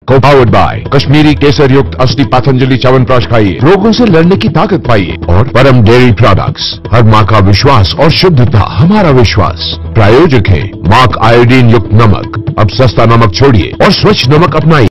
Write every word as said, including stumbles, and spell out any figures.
को powered by Kashmiri केसर युक्त असली पतंजलि च्यवनप्राश खाइए, रोगों से लड़ने की ताकत पाइए। और परम डेयरी प्रोडक्ट्स, हर माँ का विश्वास और शुद्धता हमारा विश्वास। प्रायोजक है मार्क आयोडीन युक्त नमक। अब सस्ता नमक छोड़िए और स्वच्छ नमक अपनाइए।